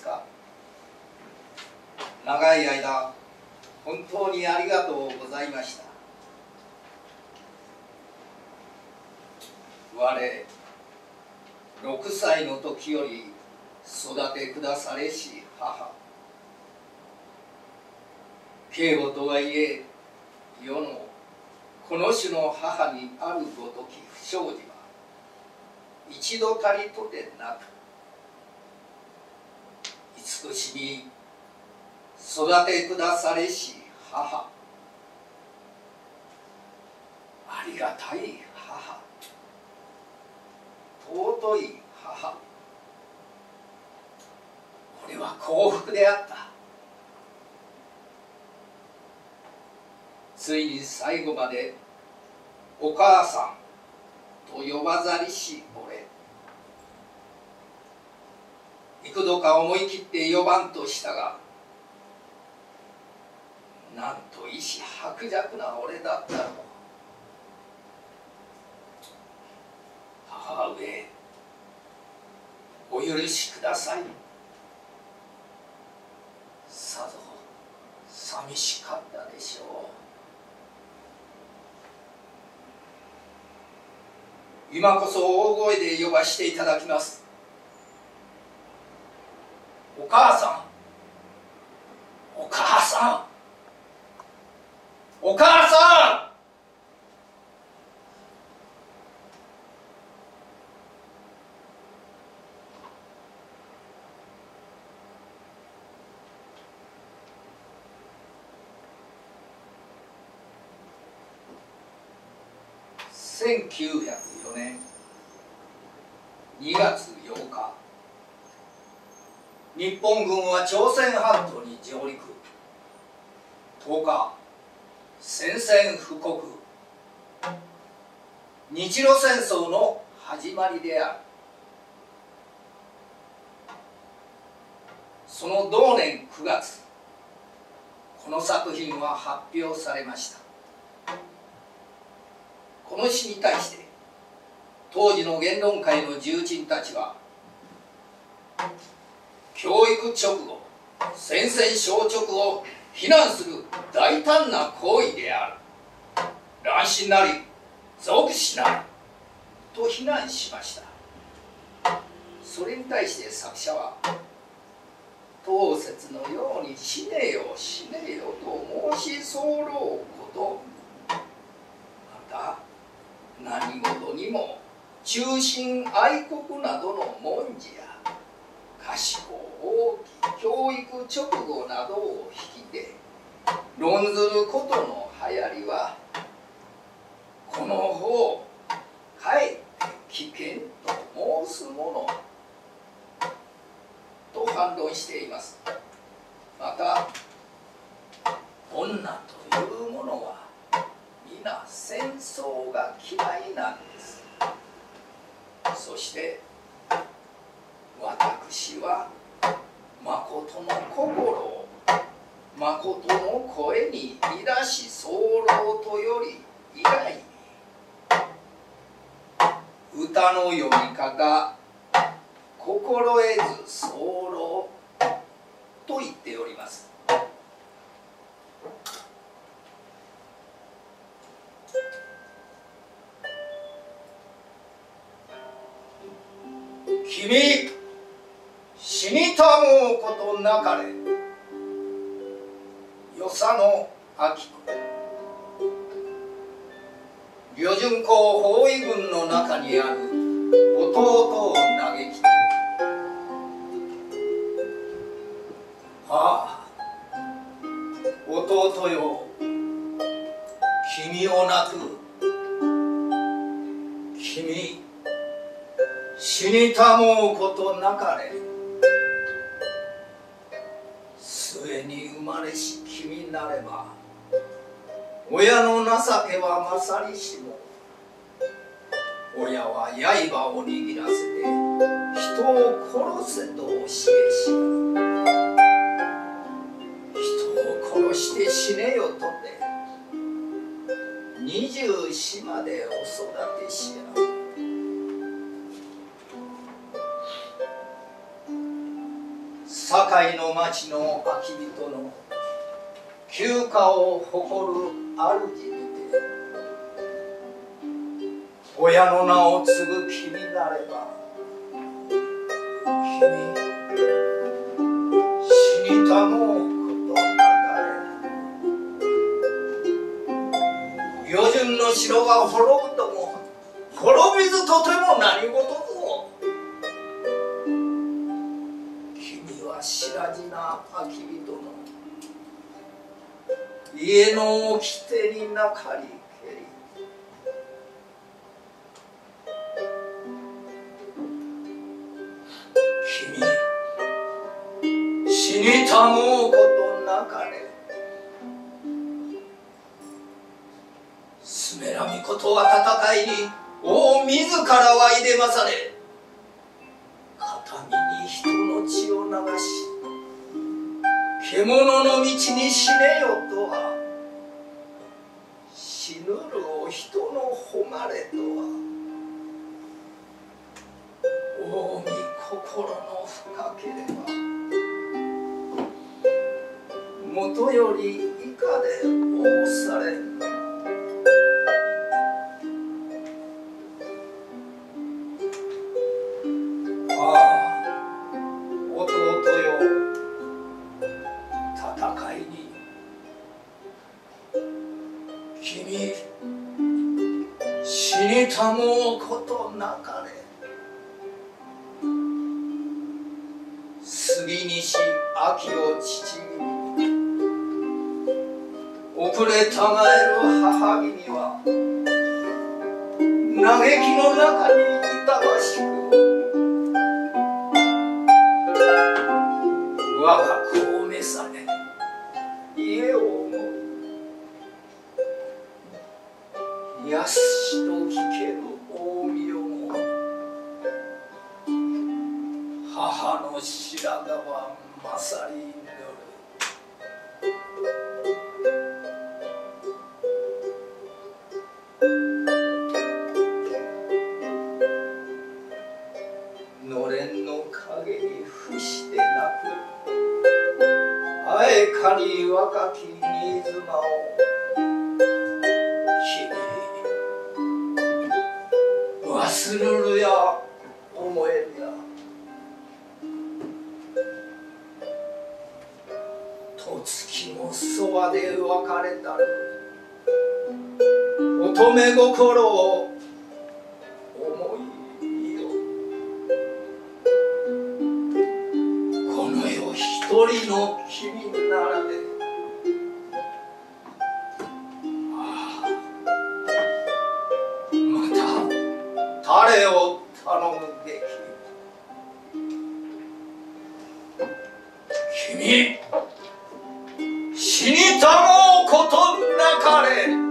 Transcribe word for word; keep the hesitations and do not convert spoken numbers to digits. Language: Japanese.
ですか。長い間本当にありがとうございました。我ろくさいの時より育てくだされし母、警護とはいえ世のこの種の母にあるごとき不祥事は一度たりとでなく、慈しみ育てくだされし母、ありがたい母、尊い母、これは幸福であった。ついに最後までお母さんと呼ばざりし俺、幾度か思い切って呼ばんとしたが、なんと意志薄弱な俺だったろう。母上、お許しください。さぞ寂しかったでしょう。今こそ大声で呼ばしていただきます。お母さん、お母さん、お母さん。せんきゅうひゃくよねんにがつようか、日本軍は朝鮮半島に上陸。とおか、宣戦布告、日露戦争の始まりである。その同年くがつ、この作品は発表されました。この詩に対して当時の言論界の重鎮たちは、教育直後、宣戦消直を非難する大胆な行為である、乱心なり俗死なりと非難しました。それに対して作者は、当節のように死ねよ死ねよと申し候こと、また何事にも忠心愛国などの文字や賢大き教育直後などを引きで論ずることの流行りは、この方かえって危険と申すものと反論しています。また女というものは皆戦争が嫌いなんです。そして私はまことの心をまことの声にいだし候とより以外に、歌の読みかが心得ず候と言っております。君死にたもうことなかれ、与謝野晶子。旅順港包囲軍の中にある弟を嘆き、ああ弟よ、君を泣く。君死にたもうことなかれ。末に生まれし君なれば、親の情けは勝りしも、親は刃を握らせて人を殺せと教えし、人を殺して死ねよとて二十四までお育てしやる。 堺の町の空き人の休暇を誇る主にて、親の名を継ぐ気になれば、君死にたもうことなかれ。余順の城が滅ぶとも滅びずとても何事ぞ。君は白地な空き人の家の掟になかりけり、君死にたもうことなかれ。スメラミコとは戦いに王自らはいでまされ、形見に人の血を流し獣の道に死ねよとは、死ぬるお人の誉れとは、大見心の深ければ、もとより以下で申されん。ああ、弟よ、戦いに君死にたもうことなかれ。杉西秋を父君に遅れたまえる母君は、嘆きの中に痛ましく、我が子を召され家を思う。やすしと聞ける大見をも、母の白髪勝りぬる。のれんの陰に伏して泣くあえかに若き新妻を、君忘るるや思えるや。と月もそばで別れたる乙女心を思いよ。この世一人の君ならで、ああ、また誰を頼むべき。君死にたもうことなかれ。